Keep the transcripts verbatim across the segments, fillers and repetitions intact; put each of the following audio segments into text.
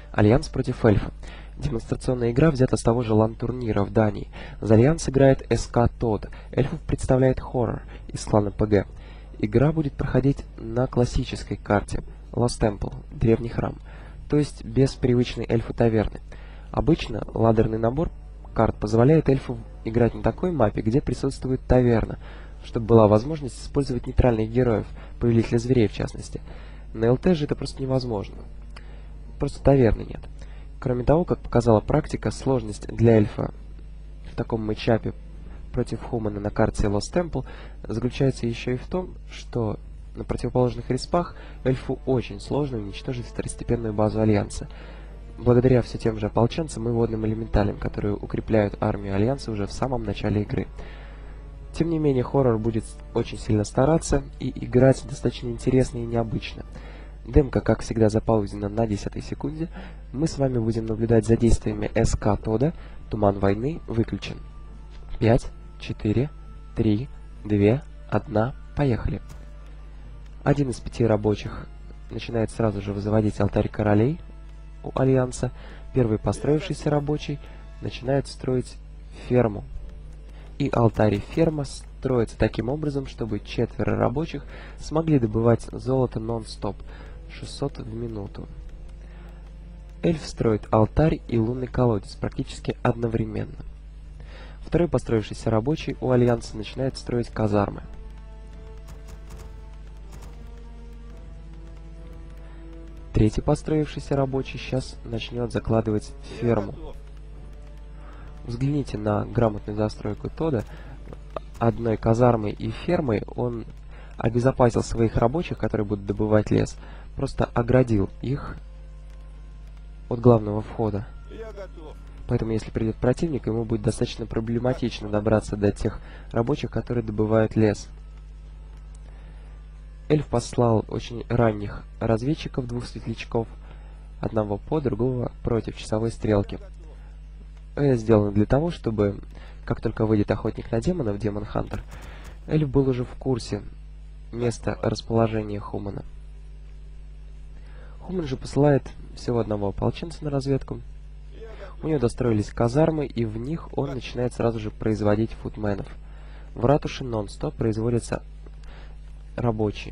Альянс против эльфа. Демонстрационная игра взята с того же лан-турнира в Дании. За Альянс играет СК Тод. Эльфов представляет Хоррор из клана ПГ. Игра будет проходить на классической карте Lost Temple, древний храм, то есть без привычной эльфу таверны. Обычно ладерный набор карт позволяет эльфу играть на такой мапе, где присутствует таверна, чтобы была возможность использовать нейтральных героев, повелителя зверей в частности. На ЛТ же это просто невозможно. Просто таверны нет. Кроме того, как показала практика, сложность для эльфа в таком матчапе против Хумана на карте Lost Temple заключается еще и в том, что на противоположных респах эльфу очень сложно уничтожить второстепенную базу Альянса, благодаря все тем же ополченцам и водным элементалям, которые укрепляют армию Альянса уже в самом начале игры. Тем не менее, Хоррор будет очень сильно стараться и играть достаточно интересно и необычно. Демка, как всегда, запаузена на десятой секунде. Мы с вами будем наблюдать за действиями СК Тода. Туман войны выключен. пять, четыре, три, два, один. Поехали. Один из пяти рабочих начинает сразу же возводить алтарь королей у Альянса. Первый построившийся рабочий начинает строить ферму. И алтарь и ферма строятся таким образом, чтобы четверо рабочих смогли добывать золото нон-стоп. шестьсот в минуту. Эльф строит алтарь и лунный колодец практически одновременно. Второй построившийся рабочий у Альянса начинает строить казармы. Третий построившийся рабочий сейчас начнет закладывать ферму. Взгляните на грамотную застройку Тода. Одной казармой и фермой он обезопасил своих рабочих, которые будут добывать лес, просто оградил их от главного входа. Поэтому, если придет противник, ему будет достаточно проблематично добраться до тех рабочих, которые добывают лес. Эльф послал очень ранних разведчиков, двух светлячков, одного по, другого против часовой стрелки. Это сделано для того, чтобы, как только выйдет охотник на демонов, Демон Хантер, эльф был уже в курсе места расположения Хумана. Хуман же посылает всего одного ополченца на разведку. У него достроились казармы, и в них он начинает сразу же производить футменов. В ратуше нон-стоп производятся рабочие.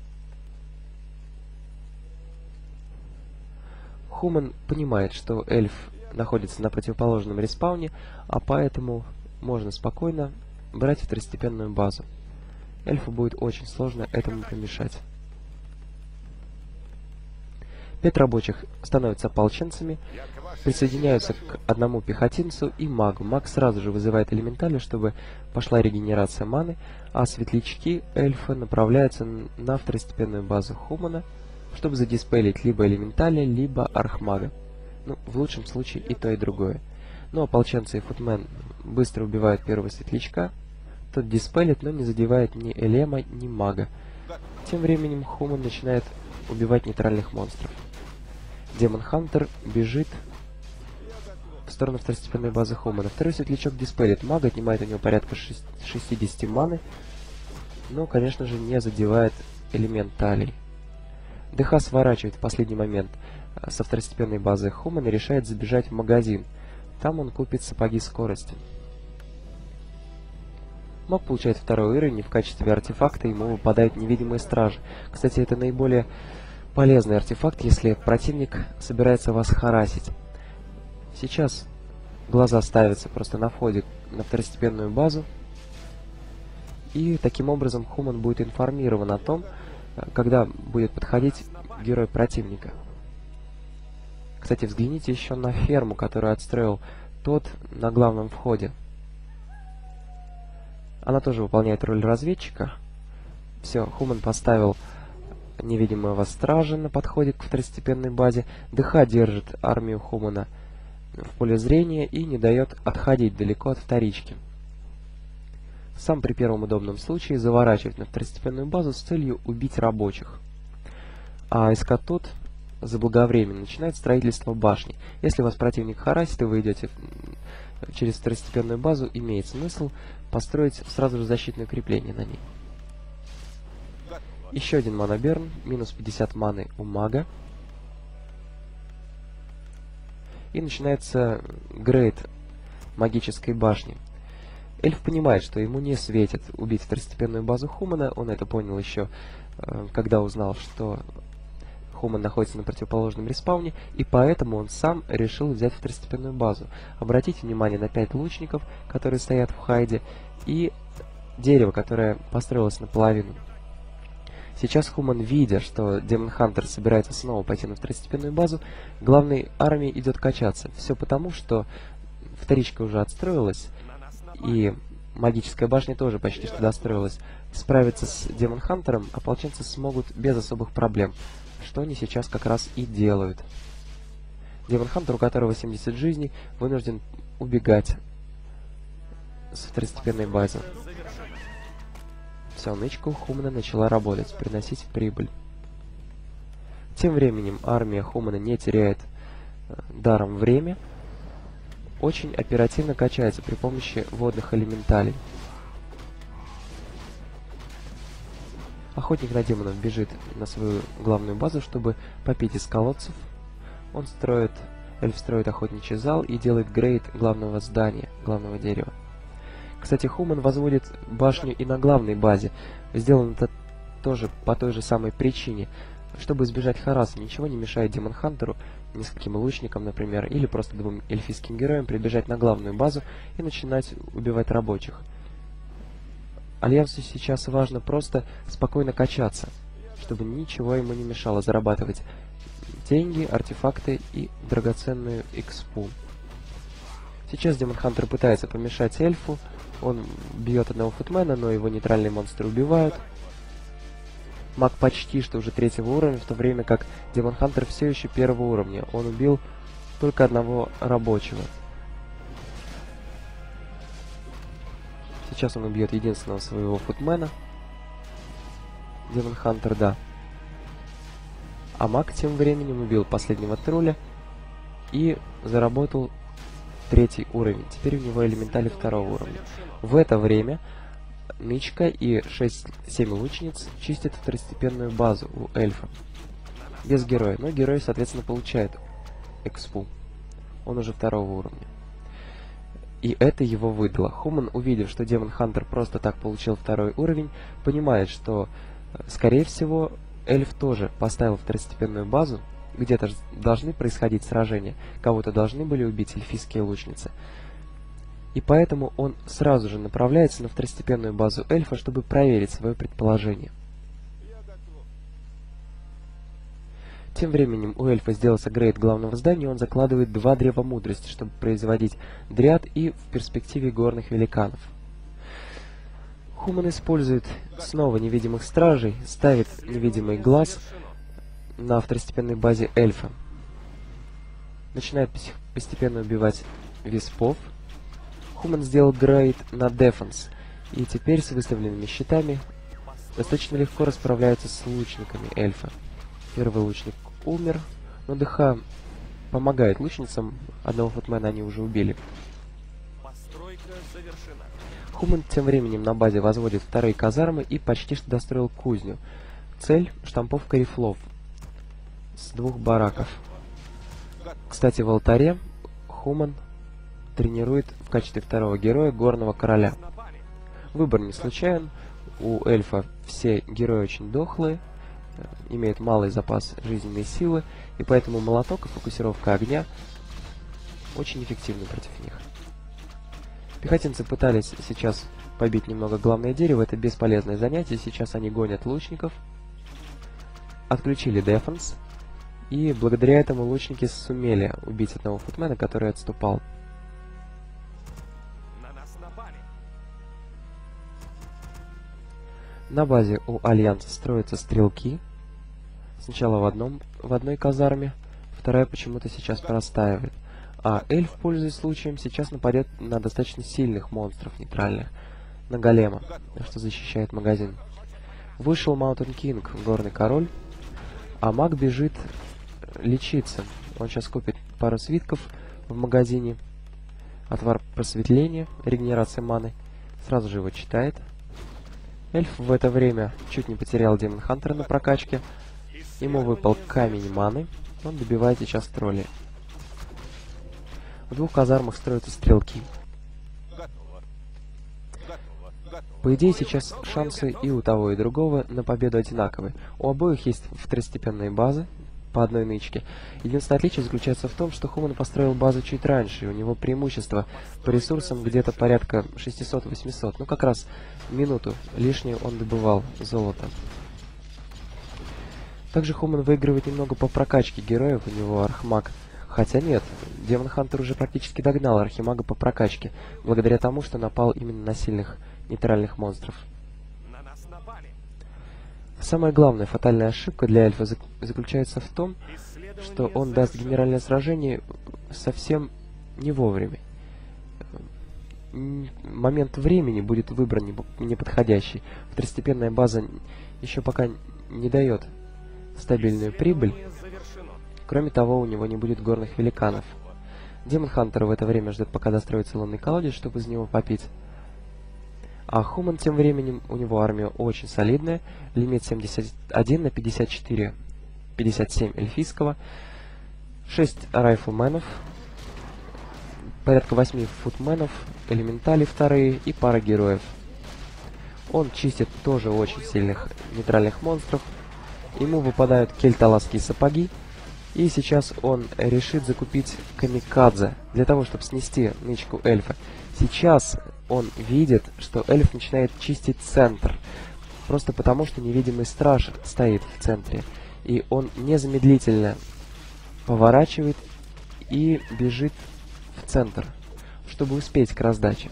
Хуман понимает, что эльф находится на противоположном респауне, а поэтому можно спокойно брать второстепенную базу. Эльфу будет очень сложно этому помешать. Пять рабочих становятся ополченцами, присоединяются к одному пехотинцу и магу. Маг сразу же вызывает элементали, чтобы пошла регенерация маны, а светлячки эльфа направляются на второстепенную базу Хумана, чтобы задиспелить либо элементали, либо архмага. Ну, в лучшем случае и то, и другое. Но ополченцы и футмен быстро убивают первого светлячка. Тот диспелит, но не задевает ни элема, ни мага. Тем временем Хуман начинает убивать нейтральных монстров. Демон Хантер бежит в сторону второстепенной базы Хумана. Второй светлячок диспелит мага, отнимает у него порядка шестидесяти маны, но, конечно же, не задевает элементалей. ДХ сворачивает в последний момент со второстепенной базы Хумана и решает забежать в магазин. Там он купит сапоги скорости. Маг получает второй уровень, и в качестве артефакта ему выпадают невидимые стражи. Кстати, это наиболее полезный артефакт, если противник собирается вас харасить. Сейчас глаза ставятся просто на входе на второстепенную базу, и таким образом Хуман будет информирован о том, когда будет подходить герой противника. Кстати, взгляните еще на ферму, которую отстроил тот на главном входе. Она тоже выполняет роль разведчика. Все, Хуман поставил невидимого стража на подходе к второстепенной базе. ДХ держит армию Хумана в поле зрения и не дает отходить далеко от вторички. Сам при первом удобном случае заворачивает на второстепенную базу с целью убить рабочих. А СК Тод заблаговременно начинает строительство башни. Если вас противник харасит и вы идете через второстепенную базу, имеет смысл построить сразу же защитное укрепление на ней. Еще один манаберн, минус пятьдесят маны у мага. и начинается грейд магической башни. Эльф понимает, что ему не светит убить второстепенную базу Хумана. Он это понял еще, когда узнал, что Хуман находится на противоположном респауне, и поэтому он сам решил взять второстепенную базу. Обратите внимание на пять лучников, которые стоят в хайде, и дерево, которое построилось наполовину. Сейчас Хуман, видя, что Демон Хантер собирается снова пойти на второстепенную базу, главной армии идет качаться. Все потому, что вторичка уже отстроилась, и магическая башня тоже почти что достроилась. Справиться с Демон Хантером ополченцы смогут без особых проблем, что они сейчас как раз и делают. Демон Хантер, у которого семьдесят жизней, вынужден убегать с второстепенной базы. Все, нычка у Хумана начала работать, приносить прибыль. Тем временем армия Хумана не теряет э, даром время, очень оперативно качается при помощи водных элементалей. Охотник на демонов бежит на свою главную базу, чтобы попить из колодцев. Он строит, эльф строит охотничий зал и делает грейд главного здания, главного дерева. Кстати, Хуман возводит башню и на главной базе. Сделано это тоже по той же самой причине. Чтобы избежать хараса, ничего не мешает Демон Хантеру, нескольким лучникам, например, или просто двум эльфийским героям прибежать на главную базу и начинать убивать рабочих. Альянсу сейчас важно просто спокойно качаться, чтобы ничего ему не мешало зарабатывать деньги, артефакты и драгоценную экспу. Сейчас Демон Хантер пытается помешать эльфу. Он бьет одного футмена, но его нейтральные монстры убивают. Маг почти что уже третьего уровня, в то время как Демон Хантер все еще первого уровня. Он убил только одного рабочего. Сейчас он убьет единственного своего футмена. Демон Хантер, да. А маг тем временем убил последнего тролля и заработал третий уровень. Теперь у него элементали второго уровня. В это время нычка и шесть-семь лучниц чистят второстепенную базу у эльфа. Без героя. Но герой, соответственно, получает экспу. Он уже второго уровня. И это его выдало. Хуман, увидев, что Демон Хантер просто так получил второй уровень, понимает, что, скорее всего, эльф тоже поставил второстепенную базу. Где-то должны происходить сражения. Кого-то должны были убить эльфийские лучницы. И поэтому он сразу же направляется на второстепенную базу эльфа, чтобы проверить свое предположение. Тем временем у эльфа сделался грейд главного здания, он закладывает два древа мудрости, чтобы производить дриад и в перспективе горных великанов. Хуман использует снова невидимых стражей, ставит невидимый глаз на второстепенной базе эльфа. Начинает постепенно убивать виспов. Хуман сделал грейд на дефенс, и теперь с выставленными щитами достаточно легко расправляется с лучниками эльфа. Первый лучник умер, но ДХ помогает лучницам, одного футмена они уже убили. Хуман тем временем на базе возводит вторые казармы и почти что достроил кузню. Цель — штамповка рифлов с двух бараков. Кстати, в алтаре Хуман тренирует в качестве второго героя горного короля. Выбор не случайен. У эльфа все герои очень дохлые, имеют малый запас жизненной силы, и поэтому молоток и фокусировка огня очень эффективны против них. Пехотинцы пытались сейчас побить немного главное дерево, это бесполезное занятие, сейчас они гонят лучников, отключили дефенс, и благодаря этому лучники сумели убить одного футмена, который отступал. На базе у Альянса строятся стрелки. Сначала в, одном, в одной казарме, вторая почему-то сейчас простаивает. А эльф, пользуясь случаем, сейчас нападет на достаточно сильных монстров нейтральных. На голема, что защищает магазин. Вышел Маунтин Кинг, горный король. А маг бежит лечиться. Он сейчас купит пару свитков в магазине. Отвар просветления, регенерация маны. Сразу же его читает. Эльф в это время чуть не потерял Демон Хантера на прокачке. Ему выпал камень маны. Он добивает сейчас тролли. В двух казармах строятся стрелки. По идее, сейчас шансы и у того, и другого на победу одинаковые. У обоих есть второстепенные базы по одной нычке. Единственное отличие заключается в том, что Хуман построил базу чуть раньше, и у него преимущество по ресурсам где-то порядка шестисот-восьмисот. Ну, как раз минуту лишнюю он добывал золото. Также Хуман выигрывает немного по прокачке героев, у него Архимаг. Хотя нет, Демон Хантер уже практически догнал Архимага по прокачке, благодаря тому, что напал именно на сильных нейтральных монстров. На нас напали. Самая главная фатальная ошибка для эльфа зак заключается в том, что он даст генеральное сражение совсем не вовремя. Момент времени будет выбран неподходящий. Второстепенная база еще пока не дает стабильную прибыль. Кроме того, у него не будет горных великанов. Демон Хантер в это время ждет, пока достроится лунный колодец, чтобы из него попить. А Хуман тем временем, у него армия очень солидная. Лимит семьдесят один на пятьдесят четыре, пятьдесят семь эльфийского. шесть райфлменов. Порядка восьми футменов. Элементали вторые и пара героев. Он чистит тоже очень сильных нейтральных монстров. Ему выпадают кельталасские сапоги. И сейчас он решит закупить камикадзе для того, чтобы снести нычку эльфа. Сейчас он видит, что эльф начинает чистить центр. Просто потому, что невидимый страж стоит в центре. И он незамедлительно поворачивает и бежит в центр, чтобы успеть к раздаче.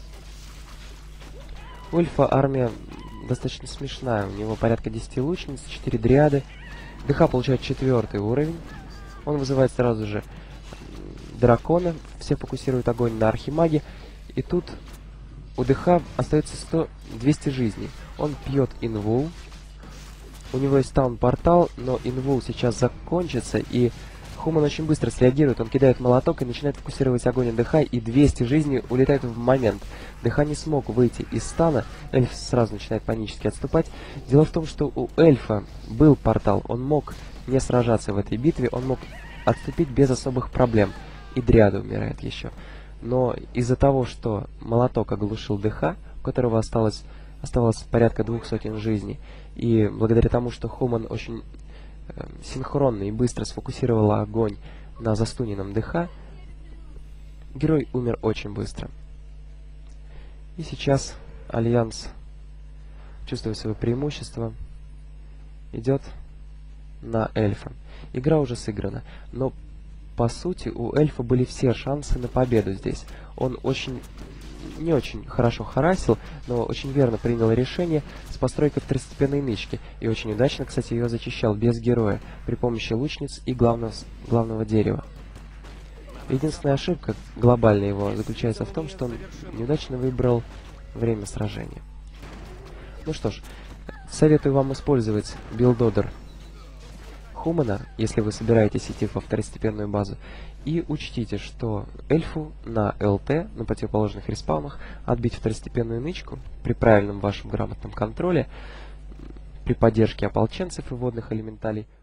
У эльфа армия достаточно смешная. У него порядка десяти лучниц, четыре дриады. ДХ получает четвертый уровень. Он вызывает сразу же дракона. Все фокусируют огонь на Архимаге. И тут у ДХ остается сто двести жизней. Он пьет инвул. У него есть таун-портал, но инвул сейчас закончится. И Хуман очень быстро среагирует. Он кидает молоток и начинает фокусировать огонь на ДХ. И двести жизней улетают в момент. ДХ не смог выйти из стана. Эльф сразу начинает панически отступать. Дело в том, что у эльфа был портал. Он мог не сражаться в этой битве. Он мог отступить без особых проблем. И дриада умирает еще. Но из-за того, что молоток оглушил ДХ, у которого осталось, оставалось порядка двух сотен жизней, и благодаря тому, что Хуман очень э, синхронно и быстро сфокусировал огонь на застуненном ДХ, герой умер очень быстро. И сейчас Альянс, чувствуя свое преимущество, идет на эльфа. Игра уже сыграна, но по сути у эльфа были все шансы на победу здесь. Он очень, не очень хорошо харасил, но очень верно принял решение с постройкой второстепенной нычки. И очень удачно, кстати, ее зачищал без героя при помощи лучниц и главного, главного дерева. Единственная ошибка, глобальная его, заключается в том, что он неудачно выбрал время сражения. Ну что ж, советую вам использовать билдодер Хумана, если вы собираетесь идти во второстепенную базу. И учтите, что эльфу на ЛТ, на противоположных респаунах, отбить второстепенную нычку при правильном вашем грамотном контроле, при поддержке ополченцев и водных элементалей,